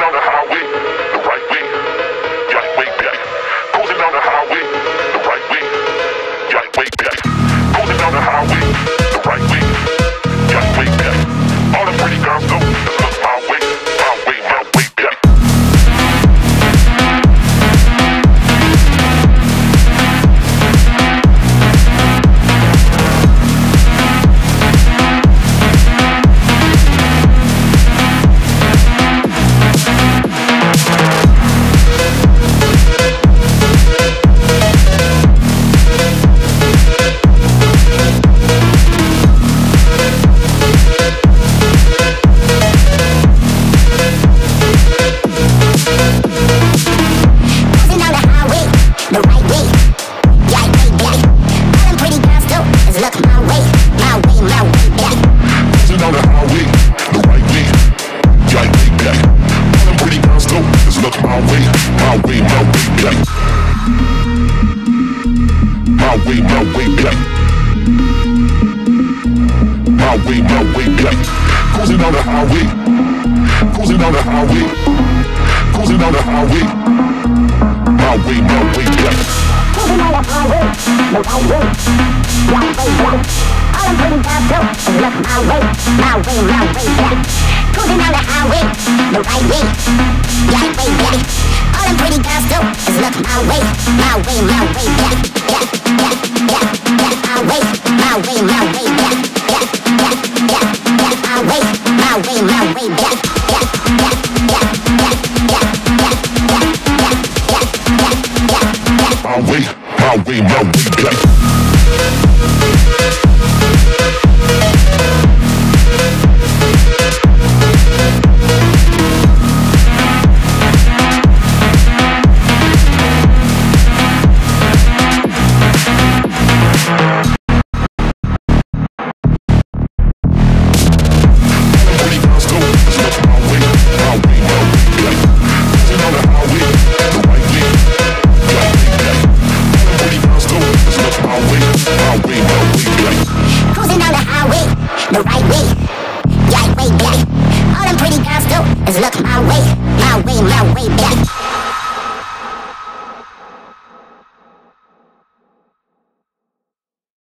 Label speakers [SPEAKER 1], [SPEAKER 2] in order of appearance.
[SPEAKER 1] down the highway, the right way, got way back. Cruising down the highway, the right way, got way back. Cruising down the highway, the right way, got way back. All the pretty girls know, just look my way, my way, my way back. Cruising down the highway, cruising down the highway, cruising down the highway, my way back.
[SPEAKER 2] Cruising down the highway, the right way, right way back. All I'm pretty fast though is look my way back. Cruising down the highway, the right way, right way back. All I'm pretty fast though is look my way back. My way back. My way back.
[SPEAKER 1] My way back.
[SPEAKER 2] The right way,